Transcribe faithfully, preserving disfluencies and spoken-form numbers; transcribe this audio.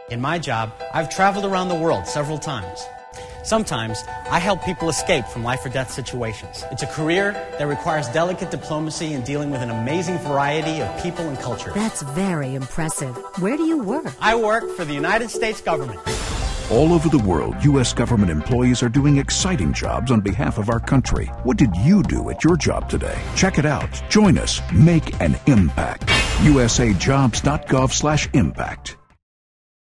In my job, I've traveled around the world several times. Sometimes, I help people escape from life or death situations. It's a career that requires delicate diplomacy and dealing with an amazing variety of people and cultures. That's very impressive. Where do you work? I work for the United States government. All over the world, U S government employees are doing exciting jobs on behalf of our country. What did you do at your job today? Check it out. Join us. Make an impact. U S A jobs dot gov slash impact.